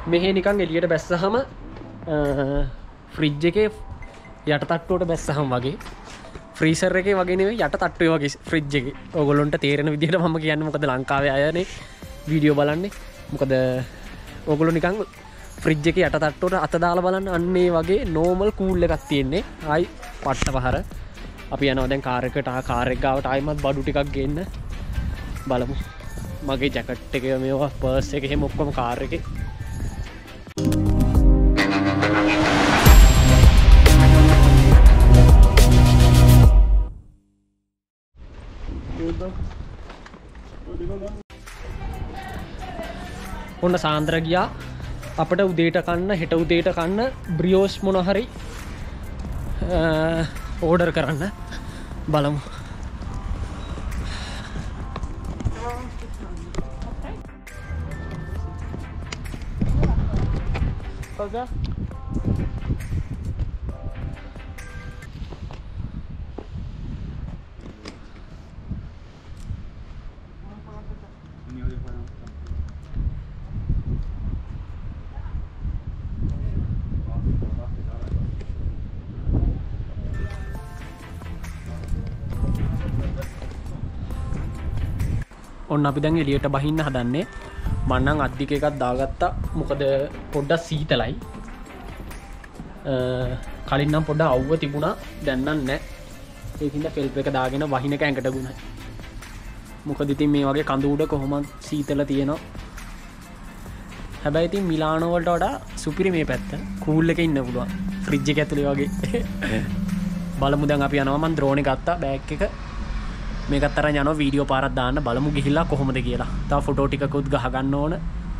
මෙහෙ නිකන් එළියට බැස්සහම ෆ්‍රිජ් එකේ යට තට්ටුවට බැස්සහම වගේ ෆ්‍රීසර් එකේ වගේ නෙවෙයි යට තට්ටුවේ වගේ ෆ්‍රිජ් එකේ. ඕගොල්ලන්ට තේරෙන විදිහට මම කියන්නේ මොකද ලංකාවේ අයනේ වීඩියෝ බලන්නේ. මොකද ඕගොල්ලෝ නිකන් ෆ්‍රිජ් එකේ යට තට්ටුවට අත දාලා බලන්න අන්න ඒ වගේ නෝමල් කූල් එකක් තියෙන්නේ. ආයි පට්ට පහර. අපි යනවා දැන් කාර් එකට කාර් එක ගාවට ආයිමත් බඩු ටිකක් ගේන්න. බලමු. මගේ ජැකට් එක මේවා පර්ස් එක එහෙම ඔක්කොම කාර් එකේ. ඔන්න සාන්ද්‍ර ගියා අපිට උදේට කන්න හෙට උදේට කන්න බ්‍රියෝස් මොන හරි ඕඩර් කරන්න. බලමු. Cosa? ඔන්න අපි දැන් එළියට බහින්න හදන්නේ. මම නම් අද්දික එකක් දාගත්තා. මොකද පොඩ්ඩක් සීතලයි. කලින් නම් පොඩ්ඩක් අවුව තිබුණා. දැන් නම් නැහැ. ඒකින්ද ෆෙල්ප් එක දාගෙන වහින එක ඇඟට ගුණයි. මොකද ඉතින් මේ වගේ කඳු උඩ කොහොමද සීතල තියෙනවා. හැබැයි ඉතින් මිලානෝ වලට වඩා සුපිරි මේ පැත්ත. කූල් එකේ ඉන්න පුළුවන්. ෆ්‍රිජ් එක ඇතුලේ වගේ. බලමු දැන් අපි යනවා. මම ඩ්‍රෝන් එක ගත්තා බෑග් එක. මේකත් අරන් යනවා වීඩියෝ පාරක් දාන්න. බලමු ගිහිල්ලා කොහොමද කියලා. තව ෆොටෝ ටිකකුත් ගහ ගන්න ඕන.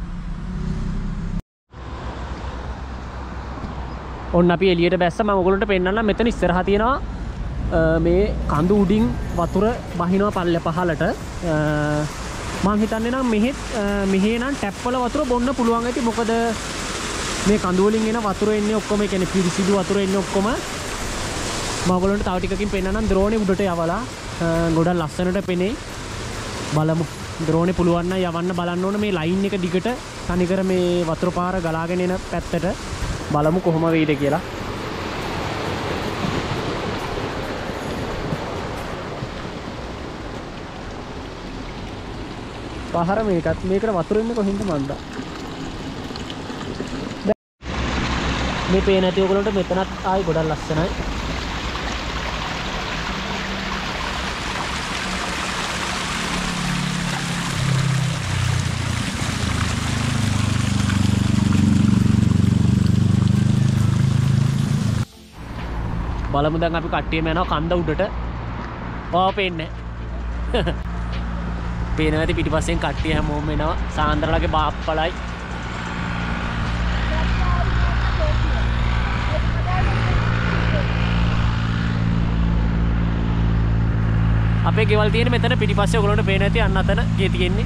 ඔන්න අපි එළියට බැස්ස. මම ඔයගොල්ලන්ට පෙන්නන්නම්. මෙතන ඉස්සරහා තියෙනවා මේ කඳු උඩින් වතුර බහිනවා පහළට. මම හිතන්නේ නම් මෙහෙ නම් ටැප් වල වතුර බොන්න පුළුවන් ඇති. මොකද මේ කඳු වලින් එන වතුර එන්නේ ඔක්කොම ඒ කියන්නේ පිරිසිදු වතුර එන්නේ ඔක්කොම. මම ඔයගොල්ලන්ට තව ටිකකින් පෙන්නන්නම් ඩ්‍රෝනේ උඩට යවලා. ගොඩක් ලස්සනට පෙනේ. බලමු ඩ්‍රෝනේ පුළුවන් නම් යවන්න බලන්න ඕන මේ ලයින් එක දිගට තනිකර මේ වතුර පාර ගලාගෙන එන පැත්තට. බලමු කොහොම වෙයිද කියලා. පහර මේකත් මේකට වතුර එන්නේ කොහෙන්ද මන්ද? මේ පේන නැති ඔයගොල්ලන්ට මෙතනත් ආයි ගොඩක් ලස්සනයි. බලමු දැන් අපි කට්ටියම යනවා කන්ද උඩට. පේන්නේ නැහැ. පේන නැති පිටිපස්සෙන් කට්ටිය හැමෝම එනවා. සාන්ද්‍රලාගේ බාප්පලයි. අපේ ගෙවල් තියෙන්නේ මෙතන පිටිපස්සේ. ඔයගොල්ලන්ට පේන නැති අන්න අතන ගේ තියෙන්නේ.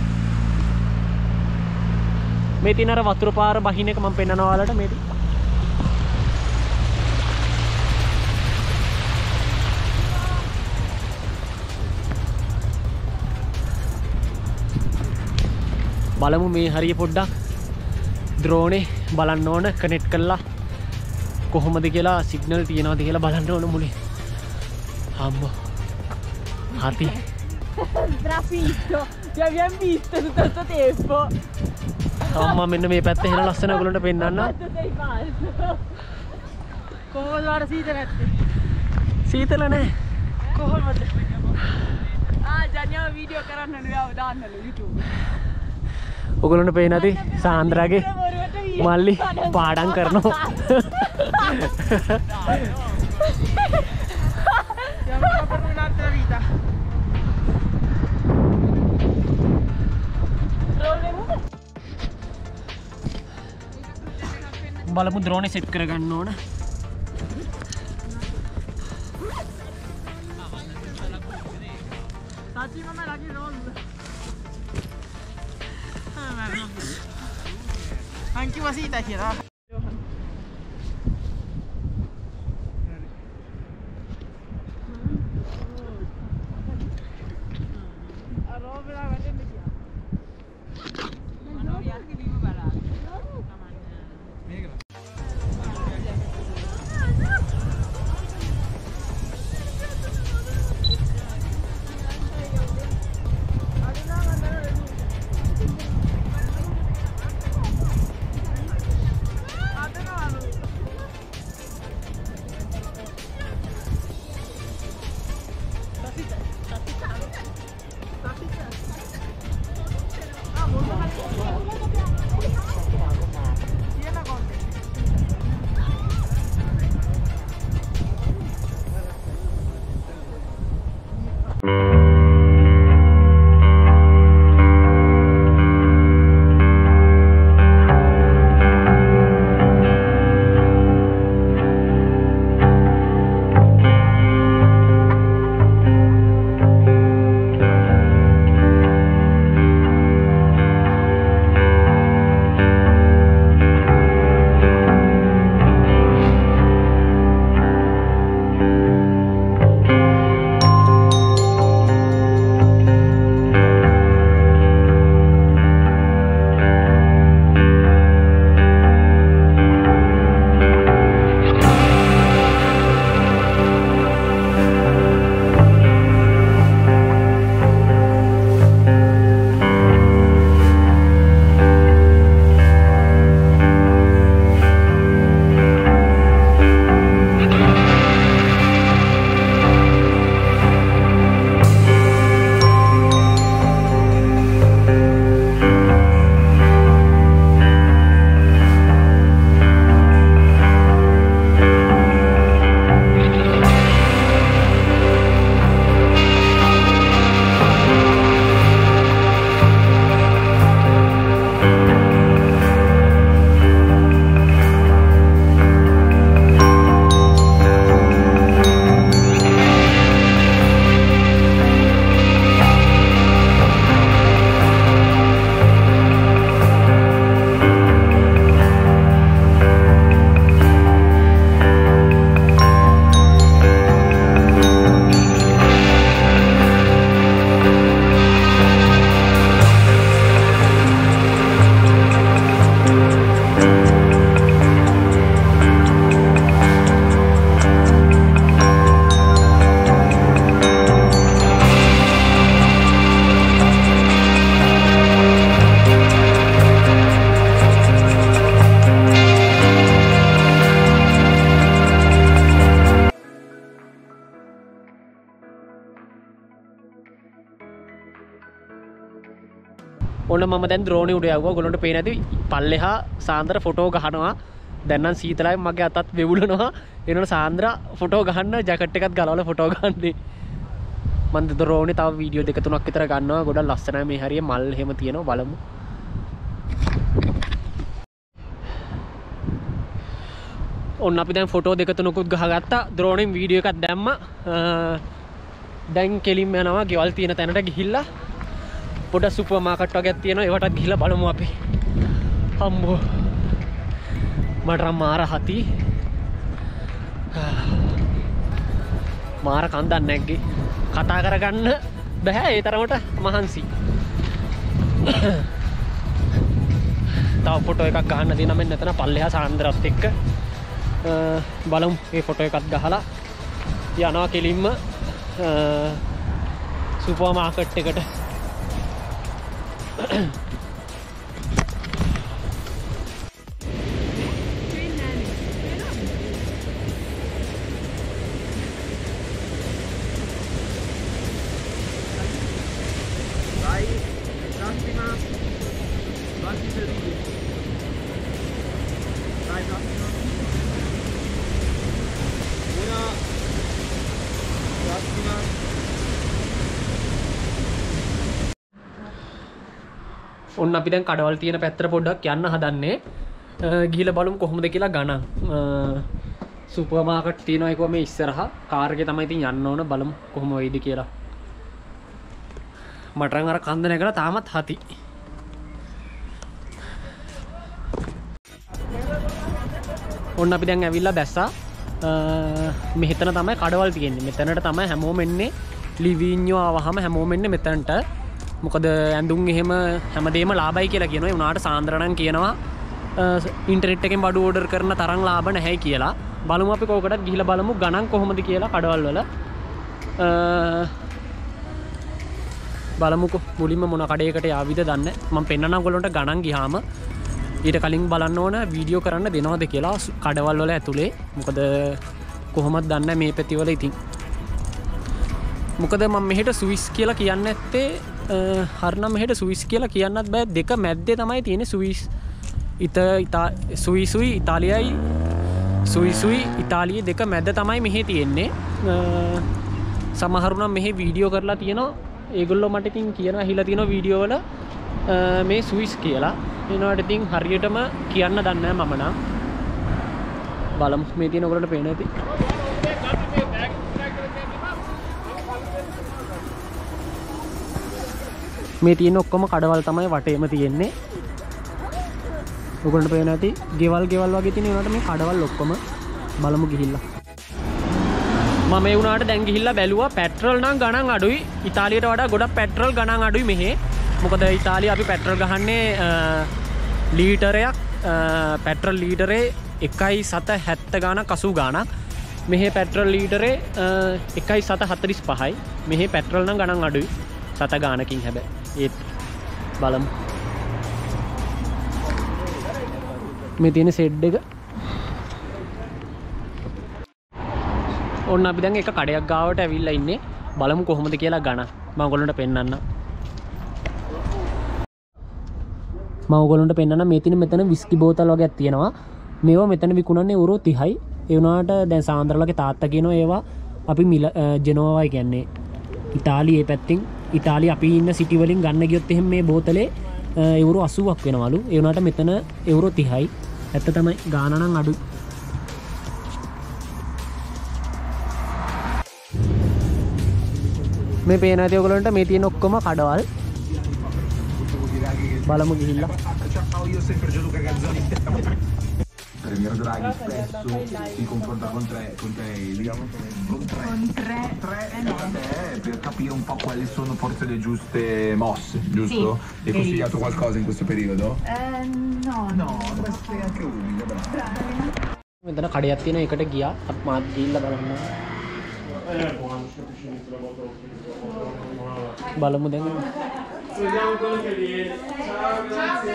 මේ තියෙන අර වතුර පාර බහින එක මම පෙන්නනවා ඔයාලට මේ. බලමු මේ හරිය පොඩ්ඩක් ඩ්‍රෝනේ බලන්න ඕන කනෙක්ට් කරලා කොහොමද කියලා සිග්නල් තියනවාද කියලා බලන්න ඕන මුලින්. අම්මෝ. හරි. Trafitto, ti abbiamo visto tutto questo tempo. අම්මා මෙන්න මේ පැත්ත එහෙන ලස්සන ඔයගොල්ලන්ට පෙන්නන්න. Quanto sei falso. Come guarda සීතලත්. සීතල නැහැ. කොහොමද? ජනියා වීඩියෝ කරන්න නුඹව දාන්නලු YouTube. ඔයගොල්ලන්ට පේන්නේ නැති සාන්ද්‍රාගේ මල්ලි පාඩම් කරනවා. බලමු ඩ්‍රෝනේ සෙට් කරගන්න ඕන. Tati mamma lagi roll. Anche wasita kira. ඔන්න මම දැන් ද්‍රෝණේ උඩ යවුවා. ඔයගොල්ලන්ට පේන්නේ නැති පල්ලෙහා සාන්ද්‍ර ෆොටෝ ගහනවා. දැන් නම් සීතලයි මගේ අතත් වෙවුලනවා. එනකොට සාන්ද්‍ර ෆොටෝ ගහන්න ජැකට් එකත් ගලවලා ෆොටෝ ගන්නනේ. මම ද්‍රෝණේ තව වීඩියෝ දෙක තුනක් විතර ගන්නවා. ගොඩක් ලස්සනයි මේ හරිය මල් එහෙම තියෙනවා බලමු. ඔන්න අපි දැන් ෆොටෝ දෙක තුනකුත් ගහගත්තා. ද්‍රෝණෙන් වීඩියෝ එකක් දැම්මා. දැන් කෙලින්ම යනවා ගෙවල් තියෙන තැනට ගිහිල්ලා පොඩ සුපර් මාකට් වගේක් තියෙනවා. ඒවටත් ගිහිල්ලා බලමු අපි. අම්මෝ මට මාර හති මාර කන්දක් නැග්ගේ. කතා කරගන්න බෑ ඒ තරමට මහන්සි. තව ෆොටෝ එකක් ගහන්න තියෙනවා මෙන්න එතන පල්ලෙහා සාන්ද්‍රත් එක්ක. බලමු මේ ෆොටෝ එකක් ගහලා යනවා කෙලින්ම සුපර් මාකට් එකට. ඔන්න අපි දැන් කඩවල් තියෙන පැත්තට පොඩ්ඩක් යන්න හදන්නේ. ගිහිල්ලා බලමු කොහොමද කියලා ගණන්. සුපර් මාකට් තියෙනවා ඒක මේ ඉස්සරහා. කාර් එකේ තමයි ඉතින් යන්න ඕන. බලමු කොහොම වෙයිද කියලා. මට නම් අර කන්ද නැගලා තාමත් හති. ඔන්න අපි දැන් ඇවිල්ලා බැස්සා. මෙහෙතන තමයි කඩවල් තියෙන්නේ. මෙතනට තමයි හැමෝම එන්නේ. ලිවිඤ්ඤෝ ආවහම හැමෝම එන්නේ මෙතනට. මොකද ඇඳුම් එහෙම හැමදේම ලාභයි කියලා කියනවා. ඒ උනාට සාන්ද්‍ර නම් කියනවා ඉන්ටර්නෙට් එකෙන් බඩු ඕඩර් කරන තරම් ලාභ නැහැයි කියලා. බලමු අපි කෝකටත් ගිහිල්ලා බලමු ගණන් කොහොමද කියලා කඩවල් වල. බලමුකෝ මුලින්ම මොන කඩේකට යාවිද දන්නේ. මම පෙන්නනම් ඔයගොල්ලන්ට ගණන් ගියාම ඊට කලින් බලන්න ඕන වීඩියෝ කරන්න දෙනවද කියලා කඩවල් වල ඇතුලේ. මොකද කොහොමද දන්නේ මේ පැතිවල ඉතින්. මොකද මම මෙහෙට ස්විස් කියලා කියන්නේ නැත්තේ හරිනම් මෙහෙට ස්විස් කියලා කියන්නත් බෑ. දෙක මැද්දේ තමයි තියෙන්නේ ස්විස් සුයි ඉතාලියයි සුයි ඉතාලිය දෙක මැද්ද තමයි මෙහෙ තියෙන්නේ. සමහරු නම් මෙහෙ වීඩියෝ කරලා තියෙනවා. ඒගොල්ලෝ මට ඉතින් කියනවා ඇහිලා තියෙනවා වීඩියෝ වල මේ ස්විස් කියලා. එනවාට ඉතින් හරියටම කියන්න දන්නේ නැහැ මම නම්. බලමු මේ තියෙන ඔයගොල්ලන්ට පේන ඇති. මේ තියෙන ඔක්කොම කඩවල් තමයි වටේම තියෙන්නේ. ඔයගොල්ලන්ට පේන ඇති ගෙවල් වගේ තියෙන ඒවට මේ කඩවල් ඔක්කොම බලමු ගිහිල්ලා. මම ඒ වුණාට දැන් ගිහිල්ලා බැලුවා පෙට්‍රල් නම් ගණන් අඩුයි. ඉතාලියට වඩා ගොඩක් පෙට්‍රල් ගණන් අඩුයි මෙහෙ. මොකද ඉතාලිය අපි පෙට්‍රල් ගහන්නේ ලීටරයක් පෙට්‍රල් ලීටරේ 1.770 ගාණක් 80 ගාණක්. මෙහෙ පෙට්‍රල් ලීටරේ 1.745යි. මෙහෙ පෙට්‍රල් නම් ගණන් අඩුයි 7 ගාණකින් හැබැයි. ඒත් බලමු. මේ තියෙන සෙඩ් එක. ඔන්න අපි දැන් එක කඩයක් ගාවට ඇවිල්ලා ඉන්නේ. බලමු කොහොමද කියලා ගණන්. මම ඔයගොල්ලන්ට පෙන්නන්නම්. මම ඔයගොල්ලන්ට පෙන්නන්නම් මේ තියෙන මෙතන විස්කි බෝතල් වගේක් තියෙනවා. මේවා මෙතන විකුණන්නේ යුරෝ 30යි. ඒ වුණාට දැන් සාන්ද්‍රලගේ තාත්තා කියනවා ඒවා අපි ජෙනෝවායි කියන්නේ ඉතාලියේ පැත්තෙන් ඉතාලිය අපි ඉන්න සිටි වලින් ගන්න ගියොත් එහෙනම් මේ බෝතලේ යුරෝ 80ක් වෙනවලු. ඒ වුණාට මෙතන යුරෝ 30යි. ඇත්ත තමයි ගාණ නම් අඩුයි. මේ පේන ඇති ඔයගොල්ලන්ට මේ තියෙන ඔක්කොම කඩවල්. බලමු ගිහිල්ලා. Premier Draghi spesso si confronta con tre, per capire un po' quali sono forse le giuste mosse, giusto? Sì. Hai consigliato qualcosa in questo periodo? No, dovresti anche umile, bravo. මෙතන කඩයක් තියෙන එකට ගියා. අපි මාත් ගිහිල්ලා බලමු. බලමු දැන්. Vediamo quello che viene. Ciao, grazie.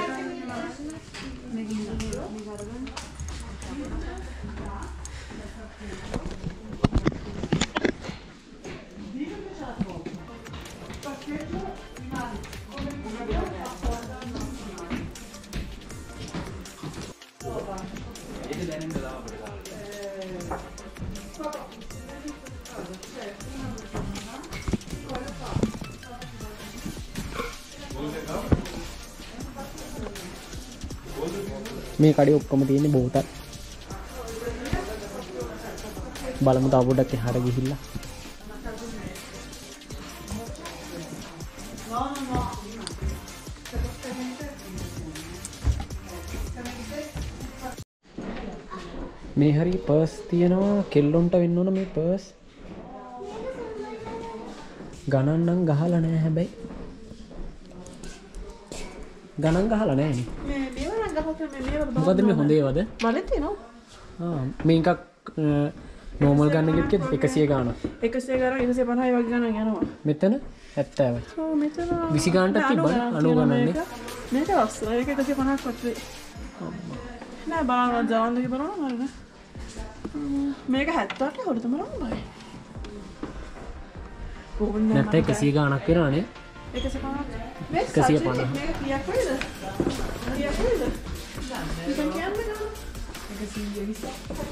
මේ කඩේ ඔක්කොම තියෙන්නේ බෝතල්. බලමු තව පොඩ්ඩක් එහාට ගිහිල්ලා. මේ හරි පර්ස් තියෙනවා කෙල්ලොන්ට වෙන්න ඕන මේ පර්ස්. ගණන් නම් ගහලා නැහැ හැබැයි. ගණන් ගහලා නැහැ නේ. මොකද මේ හොඳ ඒවාද? මලේ තියෙනවා. මේ එකක් නෝමල් ගන්න කිව්වද 100 ගානක්. 100 ගානක් 150යි වගේ ගණන් යනවා. මෙතන 70යි. ඔව් මෙතන 20 ගානක් තිබ්බද? 90 ගණන්නේ. මේක ලස්සනයි. ඒක 150ක් වගේ. නෑ බලන්න ජාන්දේ බලන්න හරිද? මේක 70ට හොරද බලන්න. නැත්නම් 100 ගානක් වෙනවනේ. 150. 150. මේක කීයක් වෙයිද? කීයක් වෙයිද? ඉතින් කියන්නේ ගාන. 120.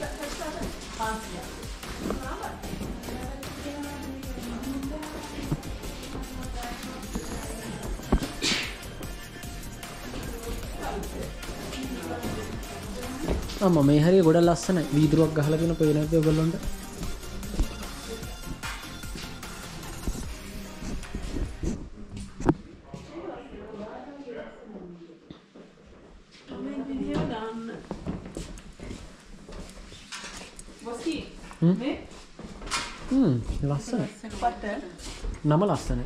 අම්මා මේ හරිය ගොඩක් ලස්සනයි. වීදුරුවක් ගහලා තියෙන පේන නැද්ද ඔයගොල්ලන්ට? ලස්සනයි. නම ලස්සනයි.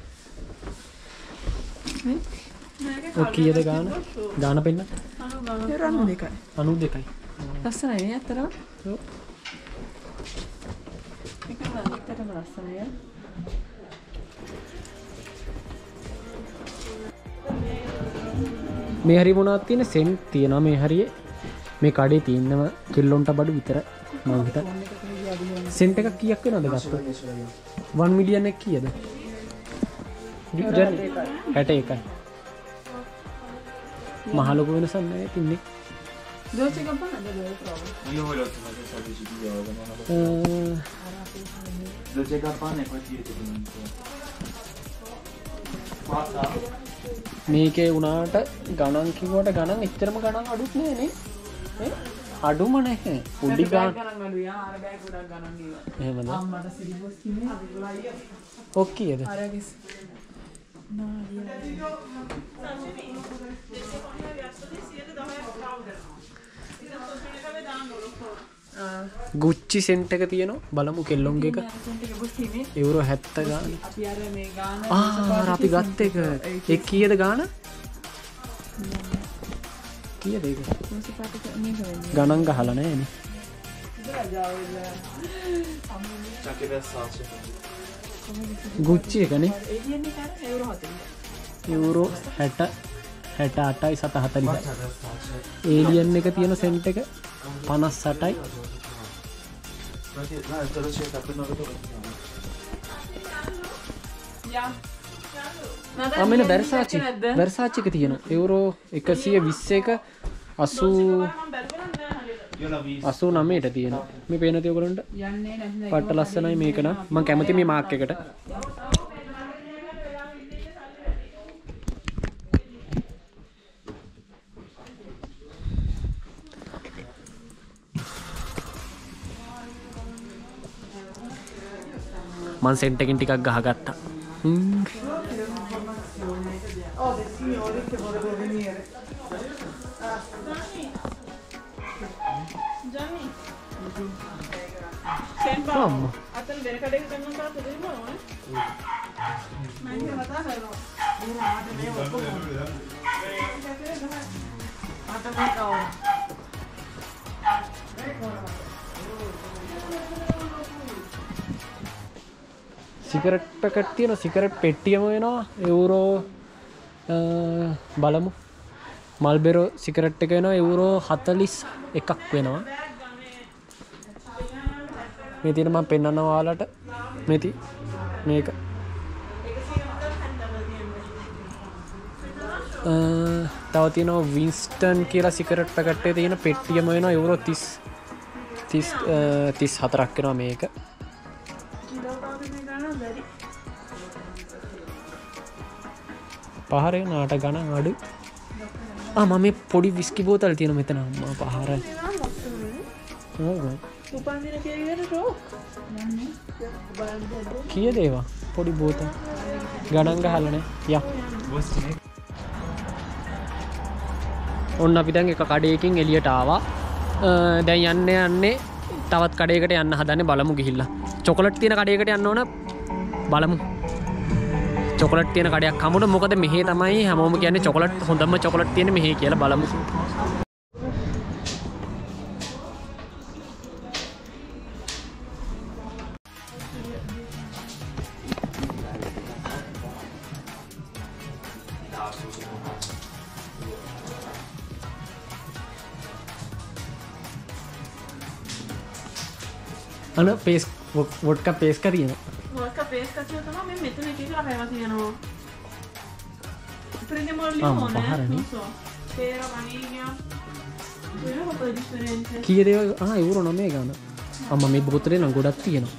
ඔය කීයද ගාන? ගාන පෙන්න? 92යි. 92යි. ලස්සනයි නේ අතරම. ඔව්. ඒක නම් ලස්සනයි. මේ හරිය මොනවද තියෙන සෙන්ට් තියෙනවා මේ හරියේ. මේ කඩේ තියෙනම කෙල්ලොන්ට බඩු විතර මම හිතා. සෙන්ට් එකක් කීයක් වෙනවද ගත්තොත්? 1 මිලියන් එක කීයද? 61යි. මහ ලොකු වෙනසක් නැහැ තින්නේ. Dolce Gabbana dove lo trovo? Io voi lo trovate soldi di yoga, ma non lo Dolce Gabbana e poi ti ritorno. Guarda. මේකේ වුණාට ගණන් කිව්වට ගණන් එච්චරම ගණන් අඩුත් නෑ නේ. අඩුම නැහැ. පොඩි ගණන්. ගණන් අඩුයි. අර බෑග් ගොඩක් ගණන් ගියා. එහෙමද? අම්මට සිරිබොස් කිනේ අදිගොල්ලයි. ඔක් කීයද? අරගෙස්. ගුච්චි සෙන්ට් එක තියෙනවා. බලමු කෙල්ලොන්ගේ එක. යුරෝ 70 ගාන. අපි අර මේ ගාන අපි ගත්ත එක. ඒ කීයද ගාන? කීයද ඒක? ගණන් ගහලා නැහැ නේ. Anche Versace. ගුච්චි එකනේ. යුරෝ 60 68යි 740යි. ඒලියන් එක තියෙන සෙන්ට් එක 58යි. මෙන්න Versace එක තියෙනවා. යුරෝ 120 එක 89ට තියෙනවා. මේ පේන තිය ඔයගොල්ලන්ට. පට්ට ලස්සනයි මේක නම්. මම කැමති මේ මාක් එකට. මං සෙන්ට් එකකින් ටිකක් ගහගත්තා. Mamma. Atten වෙන කඩේක ගමන් කරත් දෙන්න ඕනේ. මම ඉතින් කතා කරනවා. මේ ආට මේ ඔක්කොම. ආට මේක ඕන. සිගරට් පැකට් තියෙනවා. සිගරට් පෙට්ටියම වෙනවා යුරෝ බලමු. මල්බෙරෝ සිගරට් එක වෙනවා යුරෝ 41ක් වෙනවා. මේ තියෙන මම පෙන්නනවා ඔයාලට. මේක තව තියෙනවා වින්ස්ටන් කියලා සිගරට් පැකට් එකේ තියෙන පෙට්ටියම වෙනවා යුරෝ 34ක් වෙනවා මේක. පහරේ නාට ගණන් අඩු. මම මේ පොඩි විස්කි බෝතල් තියෙන මෙතන අම්මා පහර. කීයද ඒවා? පොඩි බෝතල්. ගණන් ගහලා නෑ. යා. ඔන්න අපි දැන් එක කඩේකින් එළියට ආවා. දැන් යන්නේ තවත් කඩේකට යන්න හදන්නේ බලමු ගිහිල්ලා. චොකලට් තියෙන කඩේකට යන්න ඕන බලමු. චොකලට් තියෙන කඩයක් හමුන මොකද මෙහෙ තමයි හැමෝම කියන්නේ චොකලට් හොඳම චොකලට් තියෙන මෙහෙ කියලා බලමු. අන පේස් වොඩ්ක පේස් का තියෙනවා. වොඩ්ක පේස් का තියෙනවා මේ මෙතන එක එක රහයවා තියෙනවා. prendiamo il limone. Non so. Pero vaniglia. Vediamo un po' di differenze. කීයද €9 ගන්න. අම්මා මේ බෝතලේ නම් ගොඩක් තියෙනවා.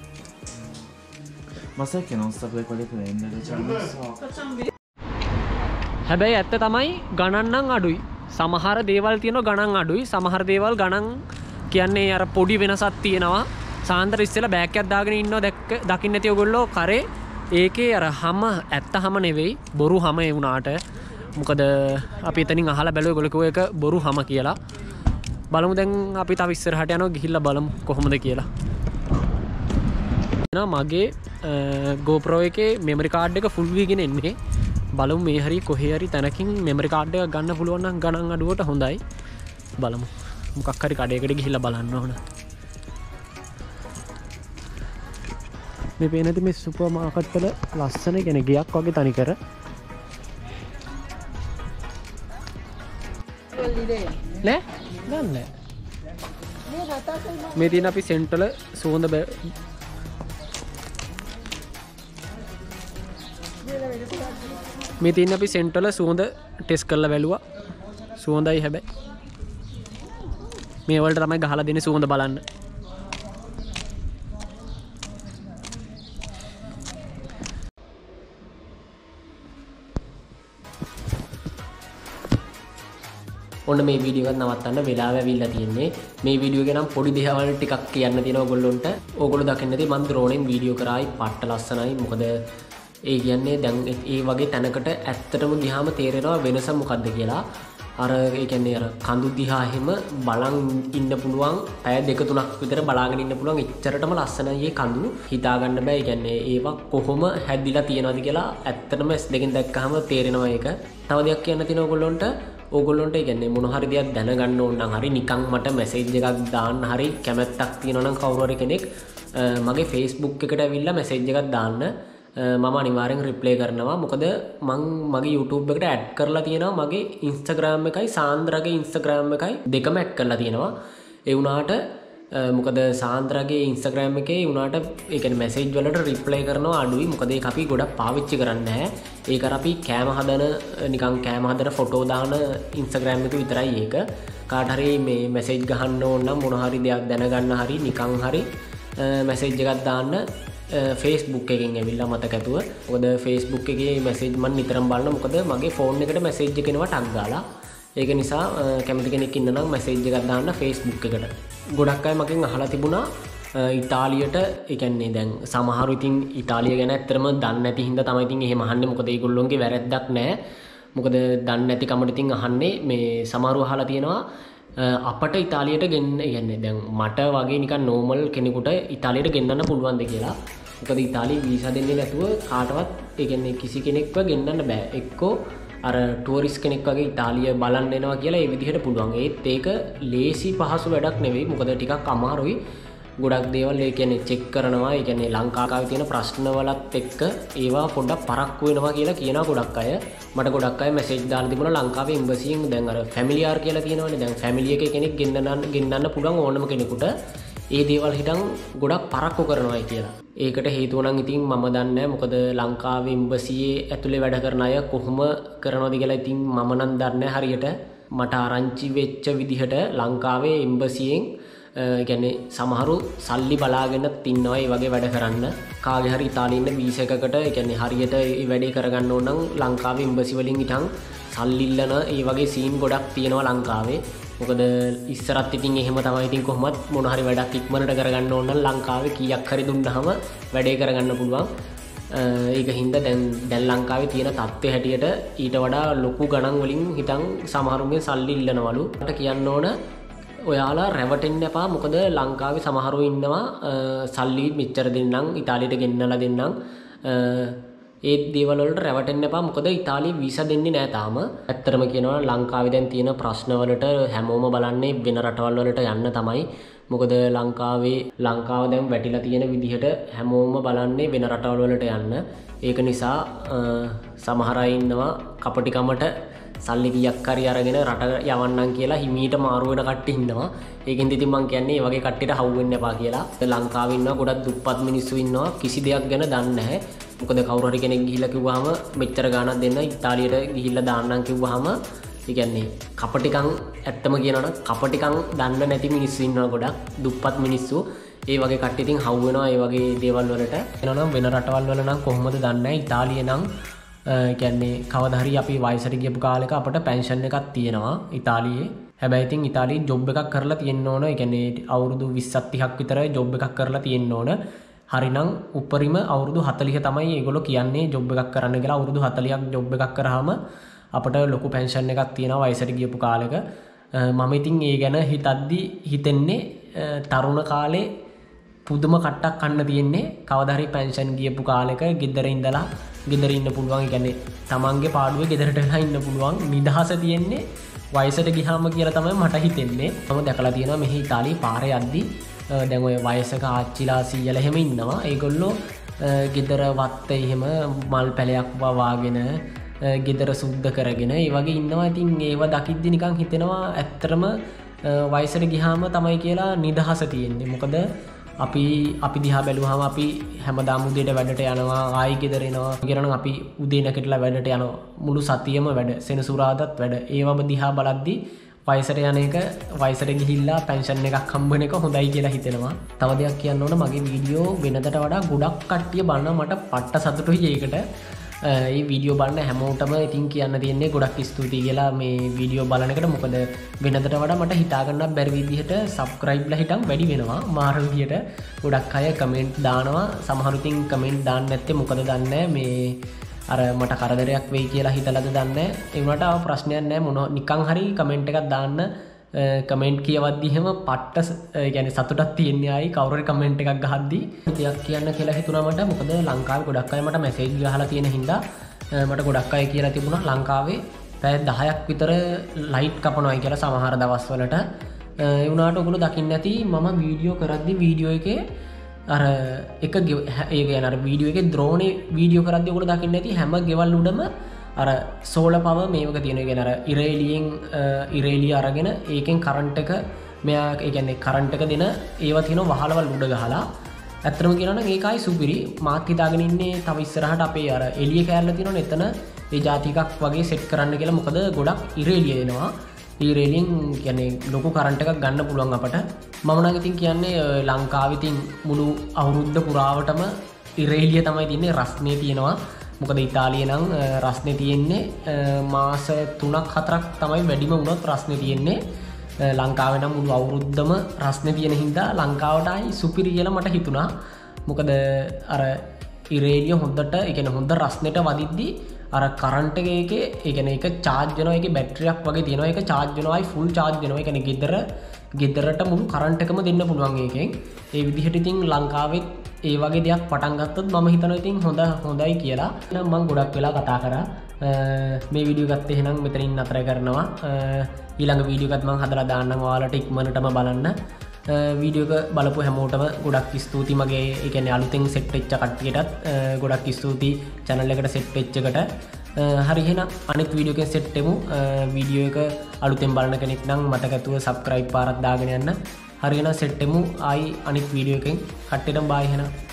Ma sai che non saprei quale prendere, cioè non so. Facciamo un video. හැබැයි ඇත්ත තමයි ගණන් නම් අඩුයි. සමහර දේවල් තියෙනවා ගණන් අඩුයි. සමහර දේවල් ගණන් කියන්නේ අර පොඩි වෙනසක් තියෙනවා. සාන්දර ඉස්සෙල්ලා බෑග් එකක් දාගෙන ඉන්නවා දකින්න නැති ඔයගොල්ලෝ කරේ ඒකේ අර හැම ඇත්ත හැම නෙවෙයි බොරු හැම ඒ වුණාට මොකද අපි එතනින් අහලා බැලුවා ඔයගොල්ලෝ කිව්ව එක බොරු හැම කියලා බලමු දැන් අපි තව ඉස්සරහට යනවා ගිහිල්ලා බලමු කොහොමද කියලා මගේ GoPro එකේ මෙමරි කාඩ් එක ෆුල් වීගෙන එන්නේ බලමු මේ හරි කොහේ හරි තැනකින් මෙමරි කාඩ් එකක් ගන්න පුළුවන් නම් ගණන් අඩුවට හොඳයි බලමු මොකක් හරි කඩේකට ගිහිල්ලා බලන්න ඕන මේ පේන නැති මේ සුපර් මාකට් වල ලස්සන කෙනෙක් ගියක් වගේ තනි කර නෑ නෑ මේ තියෙන අපි සෙන්ට් වල සුවඳ මේ තියෙන අපි සෙන්ට් වල සුවඳ ටෙස්ට් කරලා බැලුවා සුවඳයි හැබැයි මේ වලට තමයි ගහලා දෙන්නේ සුවඳ බලන්න ඔන්න මේ වීඩියෝ එකත් නවත්තන්න වෙලාව ඇවිල්ලා තියෙන්නේ මේ වීඩියෝ එක නම් පොඩි දේවල් ටිකක් කියන්න තියෙනවා ඔයගොල්ලොන්ට ඕගොල්ලෝ දකින්න ඇති මම ඩ්‍රෝනෙන් වීඩියෝ කරායි පට්ට ලස්සනයි මොකද ඒ කියන්නේ දැන් ඒ වගේ තැනකට ඇත්තටම ගියාම තේරෙනවා වෙනස මොකද්ද කියලා අර ඒ කියන්නේ අර කඳු දිහා හැම බලන් ඉන්න පුළුවන් පැය දෙක තුනක් විතර බලාගෙන ඉන්න පුළුවන් එච්චරටම ලස්සනයි මේ කඳු හිතා ගන්න බෑ ඒ කියන්නේ ඒවා කොහොම හැදිලා තියෙනවද කියලා ඇත්තටම S2 දැක්කහම තේරෙනවා ඒක තව දෙයක් කියන්න තියෙනවා ඕගොල්ලොන්ට ඒ කියන්නේ මොන හරි දෙයක් දැනගන්න ඕන නම් හරි නිකන් මට මැසේජ් එකක් දාන්න හරි කැමැත්තක් තියෙනවා නම් කවුරු හරි කෙනෙක් මගේ Facebook එකට ඇවිල්ලා මැසේජ් එකක් දාන්න මම අනිවාර්යෙන් රිප්ලයි කරනවා මොකද මං මගේ YouTube එකට ඇඩ් කරලා තියෙනවා මගේ Instagram එකයි සාන්ද්‍රාගේ Instagram එකයි දෙකම ඇඩ් කරලා තියෙනවා ඒ වුණාට මොකද සාන්ද්‍රාගේ Instagram එකේ වුණාට ඒ කියන්නේ මැසේජ් වලට රිප්ලයි කරනවා අඩුයි මොකද ඒක අපි ගොඩක් පාවිච්චි කරන්නේ නැහැ ඒක අපි කැම හදන නිකන් කැම හදන ෆොටෝ දාන Instagram එක විතරයි ඒක කාට හරි මේ මැසේජ් ගහන්න ඕන නම් මොන හරි දෙයක් දැනගන්න හරි නිකන් හරි මැසේජ් එකක් දාන්න Facebook එකෙන් ඇවිල්ලා මතක ඇතුව මොකද Facebook එකේ මැසේජ් මම නිතරම බලනවා මොකද මගේ ෆෝන් එකට මැසේජ් එක එනවා ටග් ගාලා ඒක නිසා කැමති කෙනෙක් ඉන්න නම් මැසේජ් එකක් දාන්න Facebook එකට ගොඩක් අය මගෙන් අහලා තිබුණා ඉතාලියට ඒ කියන්නේ දැන් සමහරු ඉතින් ඉතාලිය ගැන ඇත්තටම දන්නේ නැති හින්දා තමයි ඉතින් එහෙම අහන්නේ මොකද ඒගොල්ලොන්ගේ වැරැද්දක් නැහැ මොකද දන්නේ නැති කමට ඉතින් අහන්නේ මේ සමහරු අහලා තියෙනවා අපට ඉතාලියට ගෙන්න කියන්නේ දැන් මට වගේ නිකන් නෝමල් කෙනෙකුට ඉතාලියට ගෙන්නන්න පුළුවන්ද කියලා මොකද ඉතාලිය වීසා දෙන්නේ නැතුව කාටවත් ඒ කියන්නේ කිසි කෙනෙක්ව ගෙන්නන්න බෑ එක්කෝ අර ටුවරිස්ට් කෙනෙක් වගේ ඉතාලිය බලන්න එනවා කියලා ඒ විදිහට පුළුවන් ඒත් ඒක ලේසි පහසු වැඩක් නෙවෙයි මොකද ටිකක් අමාරුයි ගොඩක් දේවල් ඒ කියන්නේ චෙක් කරනවා ඒ කියන්නේ ලංකාවේ තියෙන ප්‍රශ්නවලත් එක්ක ඒවා පොඩ්ඩක් පරක්කු වෙනවා කියලා කියනවා ගොඩක් අය මට ගොඩක් අය මැසේජ් දාලා තිබුණා ලංකාවේ එම්බසියෙන් දැන් අර ෆැමිලි ආර් කියලා තියෙනවනේ දැන් ෆැමිලි එකේ කෙනෙක් ගෙන්නන්න පුළුවන් ඕනම කෙනෙකුට ඒ දේවල් හිටන් ගොඩක් පරක්කු කරනවායි කියලා. ඒකට හේතුව නම් ඉතින් මම දන්නේ නැහැ. මොකද ලංකාවේ එම්බසියේ ඇතුලේ වැඩ කරන අය කොහොම කරනවද කියලා ඉතින් මම නම් දන්නේ හරියට. මට ආරංචි වෙච්ච විදිහට ලංකාවේ එම්බසියෙන් කියන්නේ සමහරු සල්ලි බලාගෙන ඉන්නවා ඒ වගේ වැඩ කරන්න. කාගේ හරි ඉතාලියේ ඉන්න වීසා එකකට කියන්නේ හරියට ඒ වැඩේ කරගන්න ඕන නම් ලංකාවේ එම්බසි වලින් ඉතින් සල්ලි ඉල්ලන ඒ වගේ සීන් ගොඩක් තියෙනවා ලංකාවේ. මොකද ඉස්සරත් ඉතින් එහෙම තමයි. ඉතින් කොහොමත් මොන හරි වැඩක් ඉක්මනට කරගන්න ඕන නම් ලංකාවේ කීයක් හරි දුන්නාම වැඩේ කරගන්න පුළුවන්. ඒක හින්දා දැන් ලංකාවේ තියෙන තත්ත්වය හැටියට ඊට වඩා ලොකු ගණන් වලින් හිතන් සමහරුන්ගේ සල්ලි ඉල්ලනවලු. මට කියන්න ඕන ඔයාලා රැවටෙන්න එපා. මොකද ලංකාවේ සමහරු ඉන්නවා සල්ලි මෙච්චර දෙන්නම් ඉතාලියට ගෙන්නලා දෙන්නම්. ඒ දේවල් වලට රැවටෙන්න එපා. මොකද ඉතාලිය වීසා දෙන්නේ නැහැ තාම. ඇත්තටම කියනවා ලංකාවේ දැන් තියෙන ප්‍රශ්න වලට හැමෝම බලන්නේ වෙන රටවල් වලට යන්න තමයි. මොකද ලංකාව දැන් වැටිලා තියෙන විදිහට හැමෝම බලන්නේ වෙන රටවල් වලට යන්න. ඒක නිසා සමහර අය ඉන්නවා කපටිකමට සල්ලි කීයක් හරි අරගෙන රට යවන්නම් කියලා හිමීට මාරු වෙන කට්ටිය ඉන්නවා. ඒකෙන්ද ඉතින් මම කියන්නේ මේ වගේ කට්ටියට හවු වෙන්න එපා කියලා. ලංකාවේ ඉන්නවා ගොඩක් දුප්පත් මිනිස්සු ඉන්නවා කිසි දෙයක් ගැන දන්නේ නැහැ. මොකද කවුරු හරි කෙනෙක් ගිහිල්ලා කිව්වහම මෙච්චර ගාණක් දෙන්න ඉතාලියට ගිහිල්ලා දාන්නම් කිව්වහම ඒ කියන්නේ කපටිකම් ඇත්තම කියනවා නම් කපටිකම් දන්න නැති මිනිස්සු ඉන්නවා ගොඩක් දුප්පත් මිනිස්සු. ඒ වගේ කට්ටිය ඉතින් හවු වෙනවා ඒ වගේ දේවල් වලට. එනනම් වෙන රටවල් වල නම් කොහොමද දන්නේ නැහැ. ඉතාලියේ නම් කියන්නේ කවදා හරි අපි වයසට ගියපු කාලෙක අපට පෙන්ෂන් එකක් තියෙනවා ඉතාලියේ. හැබැයි ඉතින් ඉතාලියේ ජොබ් එකක් කරලා තියෙන්න ඕන. ඒ කියන්නේ අවුරුදු 20ක් 30ක් විතර ජොබ් එකක් කරලා තියෙන්න ඕන. හරිනම් උපරිම අවුරුදු 40 තමයි ඒගොල්ලෝ කියන්නේ ජොබ් එකක් කරන්න කියලා. අවුරුදු 40ක් ජොබ් එකක් කරාම අපට ලොකු පෙන්ෂන් එකක් තියෙනවා වයසට ගියපු කාලෙක. මම ඉතින් ඒ ගැන හිතෙන්නේ තරුණ කාලේ පුදුම කට්ටක් කන්න තියෙන්නේ. කවදා හරි පෙන්ෂන් ගියපු කාලෙක ගෙදර ඉන්න පුළුවන්. ඒ කියන්නේ තමන්ගේ පාඩුවේ ගෙදරට වෙලා ඉන්න පුළුවන්. නිදහස තියෙන්නේ වයසට ගියාම කියලා තමයි මට හිතෙන්නේ. මම දැකලා තියෙනවා මෙහි ඉතාලියේ පාරේ යද්දි දැන් ඔය වයසක ආච්චිලා සීයලා එහෙම ඉන්නවා. ඒගොල්ලෝ ගෙදර වත්තේ එහෙම මල් පැලයක් වවාගෙන ගෙදර සුද්ධ කරගෙන ඒ වගේ ඉන්නවා. ඉතින් ඒව දකිද්දි නිකන් හිතෙනවා ඇත්තටම වයසට ගියාම තමයි කියලා නිදහස තියෙන්නේ. මොකද අපි දිහා බැලුවාම අපි හැමදාම උදේට වැඩට යනවා ආයි ගෙදර එනවා කියනනම් අපි උදේ නැගිටලා වැඩට යනවා මුළු සතියෙම වැඩ සෙනසුරාදාත් වැඩ. ඒවම දිහා බලද්දි වයසට යන එක වයසට ගිහිල්ලා පෙන්ෂන් එකක් හම්බ වෙන එක හොඳයි කියලා හිතෙනවා. තව දෙයක් කියන්න ඕන මගේ වීඩියෝ වෙනදට වඩා ගොඩක් කට්ටිය බලනවා. මට පට්ට සතුටුයි ඒකට. මේ වීඩියෝ බලන හැමෝටම ඉතින් කියන්න තියෙන්නේ ගොඩක් ස්තුතියි කියලා මේ වීඩියෝ බලන එකට. මොකද වෙනදට වඩා මට හිතා ගන්න බැරි විදිහට සබ්ස්ක්‍රයිබ්ලා හිටන් වැඩි වෙනවා. මාර විදිහට ගොඩක් අය කමෙන්ට් දානවා. සමහරු ඉතින් කමෙන්ට් දාන්නේ නැත්තේ මොකද දන්නේ මේ අර මට කරදරයක් වෙයි කියලා හිතලාද දන්නේ. ඒ වුණාට ප්‍රශ්නයක් නැහැ. මොන නිකන් හරි කමෙන්ට් එකක් දාන්න. කමෙන්ට් කියවද්දි එහෙම පට්ට කියන්නේ සතුටක් තියන්නේ ආයි කවුරු හරි කමෙන්ට් එකක් ගහද්දි. දෙයක් කියන්න කියලා හිතුණා මට. මොකද ලංකාවේ ගොඩක් අය මට මැසේජ් ගහලා තියෙන හින්දා මට ගොඩක් අය කියලා තිබුණා ලංකාවේ පැය 10ක් විතර ලයිට් කපනවායි කියලා සමහර දවස්වලට. ඒ වුණාට ඔයගොල්ලෝ දකින්න ඇති මම වීඩියෝ කරද්දි වීඩියෝ එකේ අර එක ඒ කියන්නේ අර වීඩියෝ එකේ ඩ්‍රෝනේ වීඩියෝ කරද්දි ඔයගොල්ලෝ දකින්න ඇති හැම ගෙවල් උඩම අර සෝල පව මේවක තියෙන කියන අර ඉරේලිය අරගෙන ඒකෙන් කරන්ට් එක මෙයා ඒ කියන්නේ කරන්ට් එක දෙන ඒවා තියෙන වහලවල් උඩ ගහලා. ඇත්තටම කියනවා නම් ඒකයි සුපිරි. මාත් හිතාගෙන ඉන්නේ තව ඉස්සරහට අපේ අර එළිය කෑල්ල තියෙනවනේ එතන ඒ જાති එකක් වගේ සෙට් කරන්න කියලා. මොකද ගොඩක් ඉරේලිය එනවා. ඉරේලියෙන් කියන්නේ ලොකු කරන්ට් එකක් ගන්න පුළුවන් අපට. මම නම් ඉතින් කියන්නේ ලංකාවේ ඉතින් මුළු අවුරුද්ද පුරාවටම ඉරේලිය තමයි තියන්නේ. රස්නේ තියෙනවා. මොකද ඉතාලියේ නම් රස්නේ තියෙන්නේ මාස 3ක් 4ක් තමයි වැඩිම වුණොත් රස්නේ තියෙන්නේ. ලංකාවේ නම් මුළු අවුරුද්දම රස්නේ තියෙන හින්දා ලංකාවට ආයි සුපිරි කියලා මට හිතුණා. මොකද අර ඉරේලිය හොඳට ඒ කියන්නේ හොඳ රස්නෙට වදිද්දි අර කරන්ට් එකේ ඒ කියන්නේ ඒක charge වෙනවා. ඒකේ බැටරියක් වගේ තියෙනවා. ඒක charge වෙනවා ආයි full charge වෙනවා. ඒ කියන්නේ ගෙදරට මුළු කරන්ට් එකම දෙන්න පුළුවන් ඒකෙන්. ඒ විදිහට ඉතින් ලංකාවේ ඒ වගේ දෙයක් පටන් ගත්තොත් මම හිතනවා ඉතින් හොඳයි කියලා. එහෙනම් මම ගොඩක් වෙලා කතා කරා. මේ වීඩියෝ එකත් එහෙනම් මෙතනින් නතර කරනවා. ඊළඟ වීඩියෝ එකත් මම හදලා දාන්නම් ඔයාලට ඉක්මනටම බලන්න. වීඩියෝ එක බලපු හැමෝටම ගොඩක් ස්තුතියි. මගේ ඒ කියන්නේ අලුතෙන් සෙට් වෙච්ච කට්ටියටත් ගොඩක් ස්තුතියි channel එකට සෙට් වෙච්ච එකට. හරි එහෙනම් අනිත් වීඩියෝ එකෙන් සෙට් වෙමු. වීඩියෝ එක අලුතෙන් බලන කෙනෙක් නම් මතක ඇතුව subscribe පාරක් දාගෙන යන්න. හරියන සෙට් එමු ආයි අනිත් වීඩියෝ එකෙන් කට්ටියටම බායි එහෙනම්